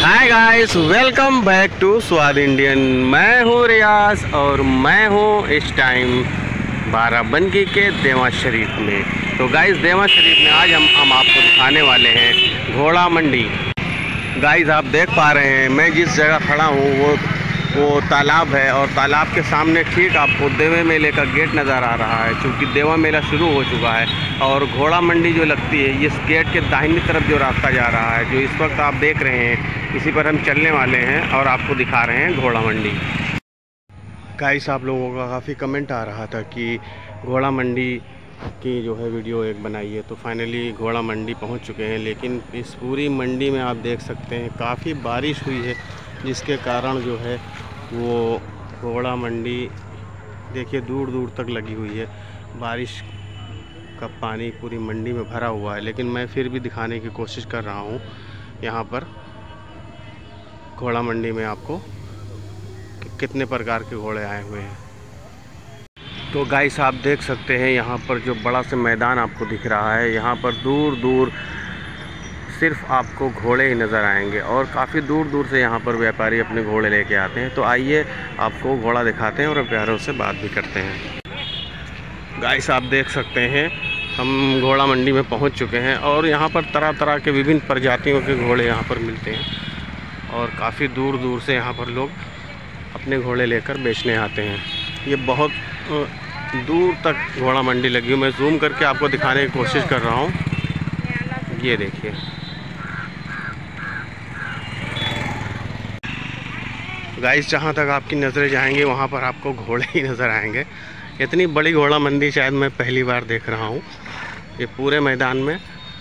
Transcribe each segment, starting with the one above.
Hi guys, welcome back to Swad Indian. मैं हूँ रियाज और मैं हूँ इस टाइम बाराबंकी के देवा शरीफ में। तो गाइस, देवा शरीफ में आज हम आपको दिखाने वाले हैं घोड़ा मंडी। गाइस, आप देख पा रहे हैं मैं जिस जगह खड़ा हूँ वो तालाब है और तालाब के सामने ठीक आपको देवा मेले का गेट नज़र आ रहा है। क्योंकि देवा मेला शुरू हो चुका है और घोड़ा मंडी जो लगती है इस गेट के दाहिनी तरफ जो रास्ता जा रहा है, जो इस वक्त आप देख रहे हैं, इसी पर हम चलने वाले हैं और आपको दिखा रहे हैं घोड़ा मंडी। गाइस, आप लोगों का काफ़ी कमेंट आ रहा था कि घोड़ा मंडी की जो है वीडियो एक बनाइए। तो फाइनली घोड़ा मंडी पहुंच चुके हैं, लेकिन इस पूरी मंडी में आप देख सकते हैं काफ़ी बारिश हुई है, जिसके कारण जो है वो घोड़ा मंडी देखिए दूर दूर तक लगी हुई है। बारिश का पानी पूरी मंडी में भरा हुआ है, लेकिन मैं फिर भी दिखाने की कोशिश कर रहा हूँ यहाँ पर घोड़ा मंडी में आपको कितने प्रकार के घोड़े आए हुए हैं। तो गाइस, आप देख सकते हैं यहाँ पर जो बड़ा सा मैदान आपको दिख रहा है, यहाँ पर दूर दूर सिर्फ आपको घोड़े ही नज़र आएंगे और काफ़ी दूर दूर से यहाँ पर व्यापारी अपने घोड़े लेके आते हैं। तो आइए आपको घोड़ा दिखाते हैं और व्यापारियों से बात भी करते हैं। गाइस, आप देख सकते हैं हम घोड़ा मंडी में पहुँच चुके हैं और यहाँ पर तरह तरह के विभिन्न प्रजातियों के घोड़े यहाँ पर मिलते हैं और काफ़ी दूर दूर से यहाँ पर लोग अपने घोड़े लेकर बेचने आते हैं। ये बहुत दूर तक घोड़ा मंडी लगी हुई। मैं जूम करके आपको दिखाने की कोशिश कर रहा हूँ। ये देखिए, गाइस, जहाँ तक आपकी नज़रें जाएंगी वहाँ पर आपको घोड़े ही नज़र आएंगे। इतनी बड़ी घोड़ा मंडी शायद मैं पहली बार देख रहा हूँ ये पूरे मैदान में,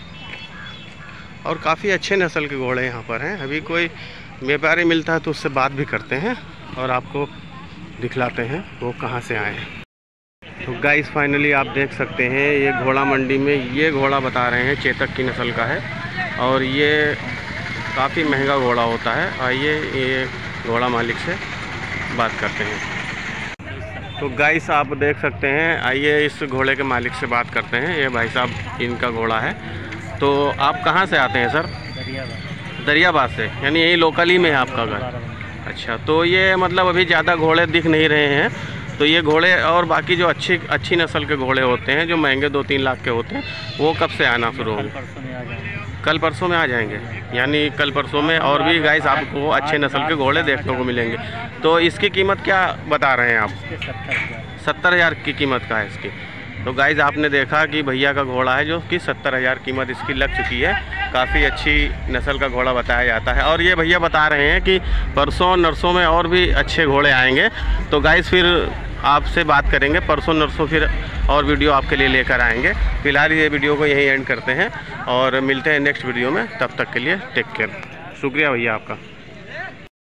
और काफ़ी अच्छे नस्ल के घोड़े यहाँ पर हैं। अभी कोई व्यापारी मिलता है तो उससे बात भी करते हैं और आपको दिखलाते हैं वो कहाँ से आए हैं। तो गाइस, फाइनली आप देख सकते हैं ये घोड़ा मंडी में ये घोड़ा बता रहे हैं चेतक की नस्ल का है और ये काफ़ी महंगा घोड़ा होता है। आइए ये घोड़ा मालिक से बात करते हैं। तो गाइस, आप देख सकते हैं, आइए इस घोड़े के मालिक से बात करते हैं। ये भाई साहब इनका घोड़ा है। तो आप कहाँ से आते हैं सर? दरियाबाद से, यानी यही लोकल ही में है आपका घर? अच्छा, तो ये मतलब अभी ज़्यादा घोड़े दिख नहीं रहे हैं। तो ये घोड़े और बाकी जो अच्छी नस्ल के घोड़े होते हैं जो महंगे 2-3 लाख के होते हैं, वो कब से आना शुरू होंगे? कल परसों में आ जाएंगे। यानी कल परसों में और भी गाइस आपको अच्छे नस्ल के घोड़े देखने को मिलेंगे। तो इसकी कीमत क्या बता रहे हैं आप? 70,000 की कीमत का है इसकी। तो गाइस, आपने देखा कि भैया का घोड़ा है जो कि 70,000 कीमत इसकी लग चुकी है। काफ़ी अच्छी नस्ल का घोड़ा बताया जाता है और ये भैया बता रहे हैं कि परसों नरसों में और भी अच्छे घोड़े आएंगे। तो गाइस, फिर आपसे बात करेंगे परसों नरसों, फिर और वीडियो आपके लिए लेकर आएंगे। फिलहाल ये वीडियो को यहीं एंड करते हैं और मिलते हैं नेक्स्ट वीडियो में। तब तक के लिए टेक केयर। शुक्रिया भैया आपका।